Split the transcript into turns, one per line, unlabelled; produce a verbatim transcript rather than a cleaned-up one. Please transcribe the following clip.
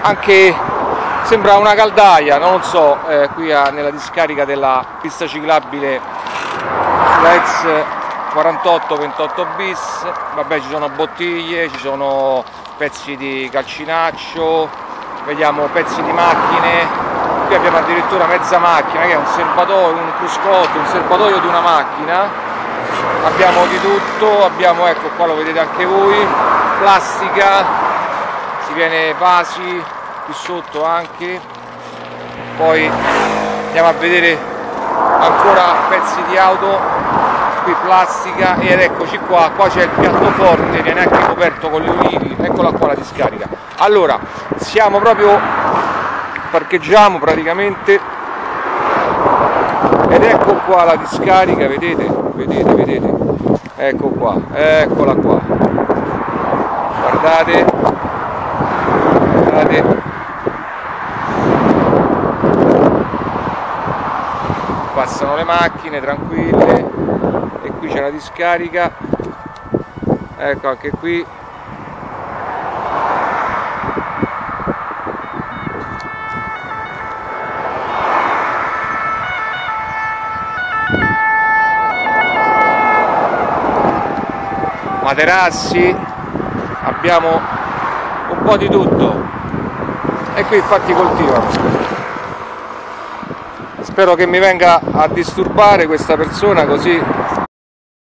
anche sembra una caldaia, non lo so, eh, qui a, nella discarica della pista ciclabile sulla ex quarantotto ventotto bis. Vabbè, ci sono bottiglie, ci sono pezzi di calcinaccio, vediamo pezzi di macchine. Qui abbiamo addirittura mezza macchina, che è un serbatoio, un cruscotto, un serbatoio di una macchina. Abbiamo di tutto, abbiamo, ecco qua lo vedete anche voi, plastica, si viene vasi, qui sotto anche. Poi andiamo a vedere ancora pezzi di auto, qui plastica, ed eccoci qua, qua c'è il piattoforte, viene anche coperto con gli ulivi, eccola qua la discarica. Allora, siamo proprio... parcheggiamo praticamente ed ecco qua la discarica, vedete, vedete, vedete, ecco qua, eccola qua, guardate, guardate, passano le macchine tranquille e qui c'è la discarica, ecco anche qui. Materassi, abbiamo un po' di tutto e qui infatti coltivano. Spero che mi venga a disturbare questa persona, così